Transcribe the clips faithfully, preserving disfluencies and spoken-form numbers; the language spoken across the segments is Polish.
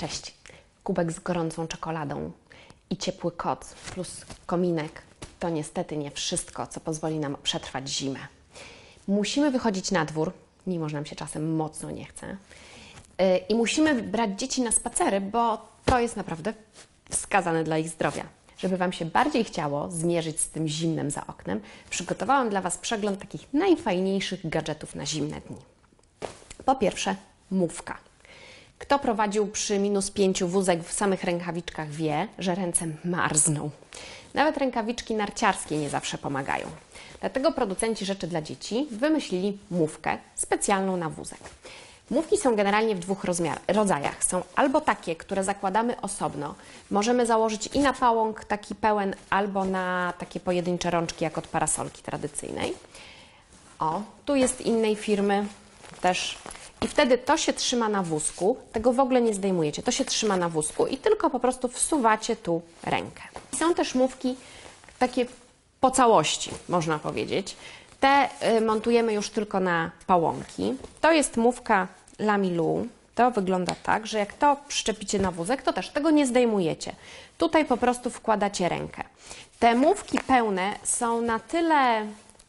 Cześć! Kubek z gorącą czekoladą i ciepły koc plus kominek to niestety nie wszystko, co pozwoli nam przetrwać zimę. Musimy wychodzić na dwór, mimo że nam się czasem mocno nie chce. I musimy brać dzieci na spacery, bo to jest naprawdę wskazane dla ich zdrowia. Żeby Wam się bardziej chciało zmierzyć z tym zimnem za oknem, przygotowałam dla Was przegląd takich najfajniejszych gadżetów na zimne dni. Po pierwsze, mówka. Kto prowadził przy minus pięciu wózek w samych rękawiczkach wie, że ręce marzną. Nawet rękawiczki narciarskie nie zawsze pomagają. Dlatego producenci rzeczy dla dzieci wymyślili mówkę specjalną na wózek. Mówki są generalnie w dwóch rodzajach. Są albo takie, które zakładamy osobno. Możemy założyć i na pałąk taki pełen, albo na takie pojedyncze rączki, jak od parasolki tradycyjnej. O, tu jest innej firmy też. I wtedy to się trzyma na wózku, tego w ogóle nie zdejmujecie. To się trzyma na wózku i tylko po prostu wsuwacie tu rękę. Są też mówki takie po całości, można powiedzieć. Te y, montujemy już tylko na pałąki. To jest mówka Lamilu. To wygląda tak, że jak to przyczepicie na wózek, to też tego nie zdejmujecie. Tutaj po prostu wkładacie rękę. Te mówki pełne są na tyle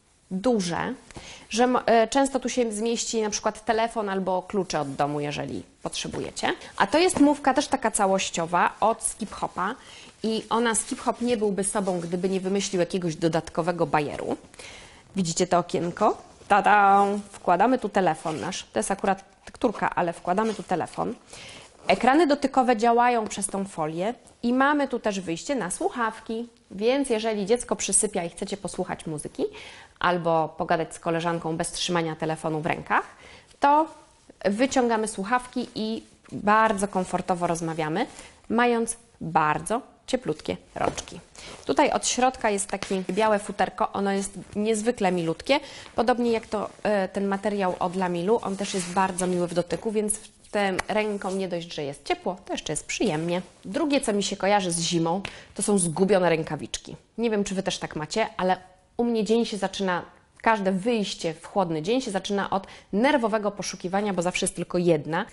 duże, że y, często tu się zmieści na przykład telefon albo klucze od domu, jeżeli potrzebujecie. A to jest mówka też taka całościowa od Skip Hopa i ona, Skip Hop nie byłby sobą, gdyby nie wymyślił jakiegoś dodatkowego bajeru. Widzicie to okienko? Tada! Wkładamy tu telefon nasz. To jest akurat tekturka, ale wkładamy tu telefon. Ekrany dotykowe działają przez tą folię i mamy tu też wyjście na słuchawki, więc jeżeli dziecko przysypia i chcecie posłuchać muzyki albo pogadać z koleżanką bez trzymania telefonu w rękach, to wyciągamy słuchawki i bardzo komfortowo rozmawiamy, mając bardzo cieplutkie rączki. Tutaj od środka jest takie białe futerko, ono jest niezwykle milutkie, podobnie jak to ten materiał od Lamilu, on też jest bardzo miły w dotyku, więc tym ręką nie dość, że jest ciepło, to jeszcze jest przyjemnie. Drugie, co mi się kojarzy z zimą, to są zgubione rękawiczki. Nie wiem, czy Wy też tak macie, ale u mnie dzień się zaczyna, każde wyjście w chłodny dzień się zaczyna od nerwowego poszukiwania, bo zawsze jest tylko jedna,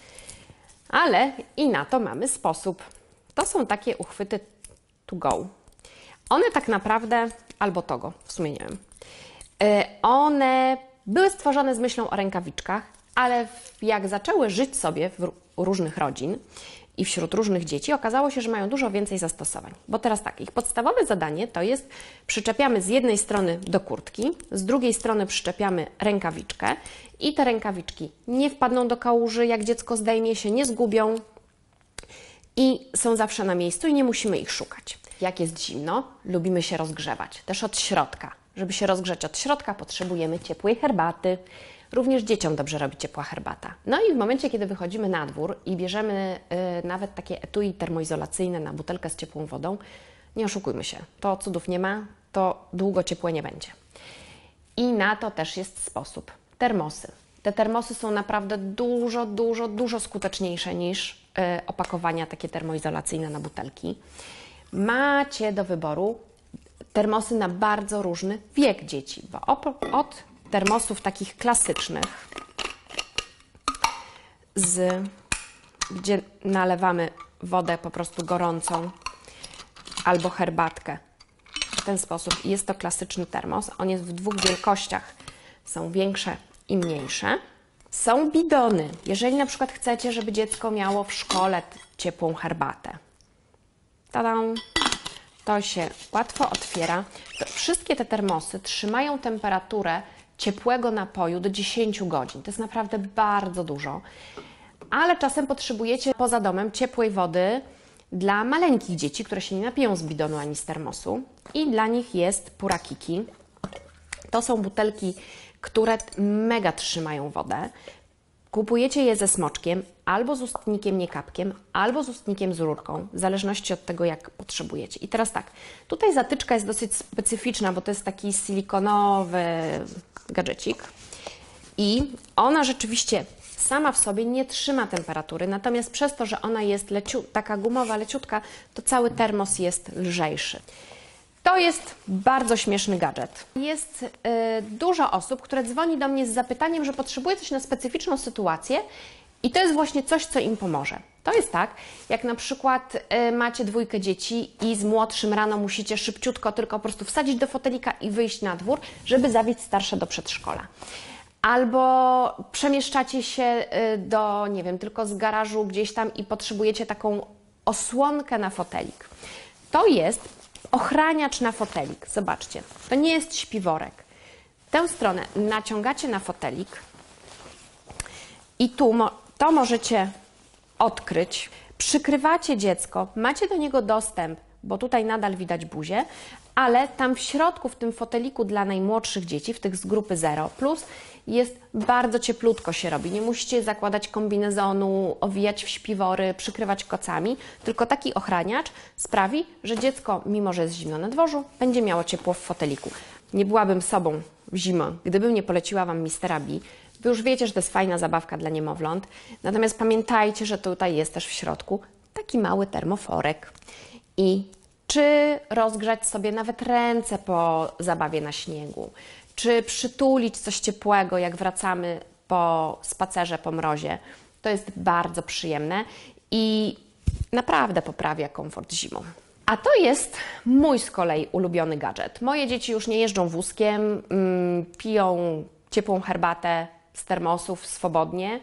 ale i na to mamy sposób. To są takie uchwyty to go. One tak naprawdę, albo togo, w sumie nie wiem, one były stworzone z myślą o rękawiczkach, ale jak zaczęły żyć sobie w różnych rodzin i wśród różnych dzieci, okazało się, że mają dużo więcej zastosowań. Bo teraz tak, ich podstawowe zadanie to jest przyczepiamy z jednej strony do kurtki, z drugiej strony przyczepiamy rękawiczkę i te rękawiczki nie wpadną do kałuży, jak dziecko zdejmie się, nie zgubią i są zawsze na miejscu i nie musimy ich szukać. Jak jest zimno, lubimy się rozgrzewać, też od środka. Żeby się rozgrzać od środka, potrzebujemy ciepłej herbaty. Również dzieciom dobrze robi ciepła herbata. No i w momencie, kiedy wychodzimy na dwór i bierzemy y, nawet takie etui termoizolacyjne na butelkę z ciepłą wodą, nie oszukujmy się, to cudów nie ma, to długo ciepłe nie będzie. I na to też jest sposób. Termosy. Te termosy są naprawdę dużo, dużo, dużo skuteczniejsze niż y, opakowania takie termoizolacyjne na butelki. Macie do wyboru termosy na bardzo różny wiek dzieci, bo od termosów takich klasycznych, z, gdzie nalewamy wodę po prostu gorącą albo herbatkę w ten sposób. Jest to klasyczny termos. On jest w dwóch wielkościach. Są większe i mniejsze. Są bidony. Jeżeli na przykład chcecie, żeby dziecko miało w szkole ciepłą herbatę. Tada! To się łatwo otwiera. To wszystkie te termosy trzymają temperaturę ciepłego napoju do dziesięciu godzin. To jest naprawdę bardzo dużo. Ale czasem potrzebujecie poza domem ciepłej wody dla maleńkich dzieci, które się nie napiją z bidonu ani z termosu. I dla nich jest Purakiki. To są butelki, które mega trzymają wodę. Kupujecie je ze smoczkiem, albo z ustnikiem niekapkiem, albo z ustnikiem z rurką, w zależności od tego, jak potrzebujecie. I teraz tak, tutaj zatyczka jest dosyć specyficzna, bo to jest taki silikonowy gadżecik i ona rzeczywiście sama w sobie nie trzyma temperatury, natomiast przez to, że ona jest leciu, taka gumowa, leciutka, to cały termos jest lżejszy. To jest bardzo śmieszny gadżet. Jest y, dużo osób, które dzwoni do mnie z zapytaniem, że potrzebuje coś na specyficzną sytuację i to jest właśnie coś, co im pomoże. To To jest tak, jak na przykład y, macie dwójkę dzieci i z młodszym rano musicie szybciutko tylko po prostu wsadzić do fotelika i wyjść na dwór, żeby zawieźć starsze do przedszkola. Albo przemieszczacie się y, do, nie wiem, tylko z garażu gdzieś tam i potrzebujecie taką osłonkę na fotelik. To jest ochraniacz na fotelik. Zobaczcie, to nie jest śpiworek. Tę stronę naciągacie na fotelik i tu mo to możecie odkryć. Przykrywacie dziecko, macie do niego dostęp, bo tutaj nadal widać buzię, ale tam w środku, w tym foteliku dla najmłodszych dzieci, w tych z grupy zero plus, jest bardzo cieplutko się robi. Nie musicie zakładać kombinezonu, owijać w śpiwory, przykrywać kocami, tylko taki ochraniacz sprawi, że dziecko, mimo że jest zimno na dworzu, będzie miało ciepło w foteliku. Nie byłabym sobą w zimę, gdybym nie poleciła Wam mistera B. Wy już wiecie, że to jest fajna zabawka dla niemowląt, natomiast pamiętajcie, że tutaj jest też w środku taki mały termoforek. I czy rozgrzać sobie nawet ręce po zabawie na śniegu, czy przytulić coś ciepłego, jak wracamy po spacerze po mrozie, to jest bardzo przyjemne i naprawdę poprawia komfort zimą. A to jest mój z kolei ulubiony gadżet. Moje dzieci już nie jeżdżą wózkiem, mm, piją ciepłą herbatę z termosów swobodnie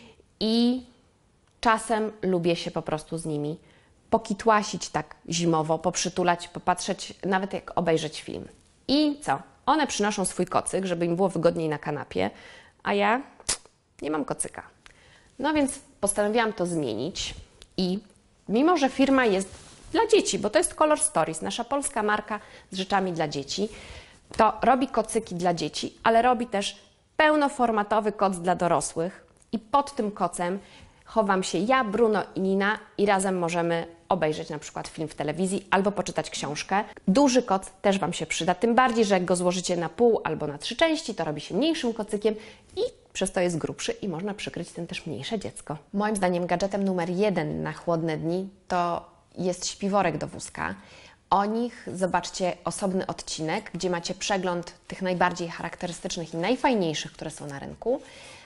i czasem lubię się po prostu z nimi pokitłasić tak zimowo, poprzytulać, popatrzeć, nawet jak obejrzeć film. I co? One przynoszą swój kocyk, żeby im było wygodniej na kanapie, a ja nie mam kocyka. No więc postanowiłam to zmienić i mimo, że firma jest dla dzieci, bo to jest Color Stories, nasza polska marka z rzeczami dla dzieci, to robi kocyki dla dzieci, ale robi też pełnoformatowy koc dla dorosłych i pod tym kocem chowam się ja, Bruno i Nina i razem możemy obejrzeć na przykład film w telewizji albo poczytać książkę. Duży koc też Wam się przyda, tym bardziej, że jak go złożycie na pół albo na trzy części, to robi się mniejszym kocykiem i przez to jest grubszy i można przykryć tym też mniejsze dziecko. Moim zdaniem gadżetem numer jeden na chłodne dni to jest śpiworek do wózka. O nich zobaczcie osobny odcinek, gdzie macie przegląd tych najbardziej charakterystycznych i najfajniejszych, które są na rynku.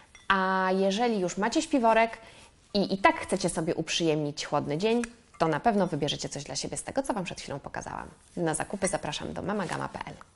A jeżeli już macie śpiworek i i tak chcecie sobie uprzyjemnić chłodny dzień, to na pewno wybierzecie coś dla siebie z tego, co Wam przed chwilą pokazałam. Na zakupy zapraszam do mamagama kropka p l.